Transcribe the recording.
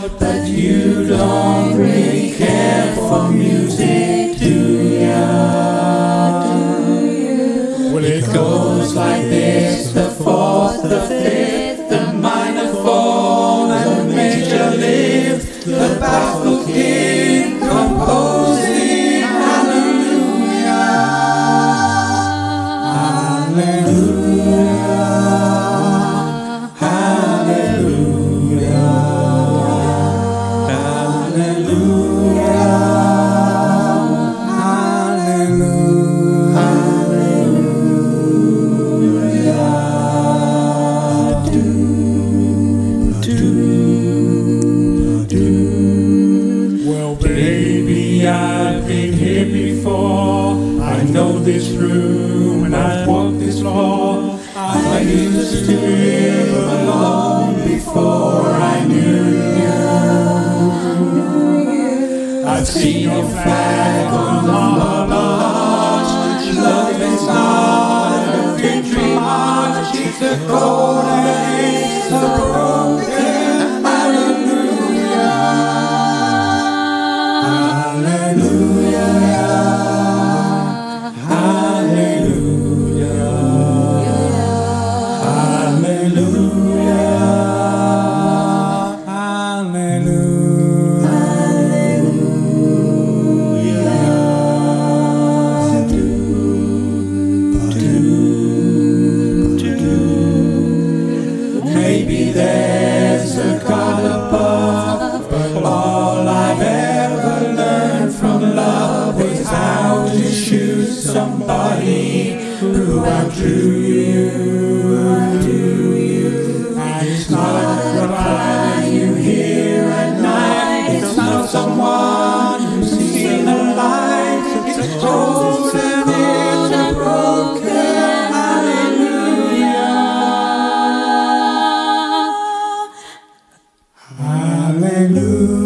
but you don't really care for music, do ya? Well, it goes like this: the fourth, the fifth, the minor fall, and the major lift, the baffled king composing hallelujah, hallelujah, hallelujah, hallelujah, hallelujah. Well, baby, I've been here before. I know this room and I've walked this floor. I used to live alone before I knew you. I've seen your flag on the march. Love is not a victory march. It's a golden age, the broken hallelujah, hallelujah, hallelujah, hallelujah, maybe there's a God above, but all I've ever learned from love is how to shoot somebody who outdrew you. And it's not why you hear at night, it's not someone who's seen the light, it's told and it's a broken hallelujah, hallelujah.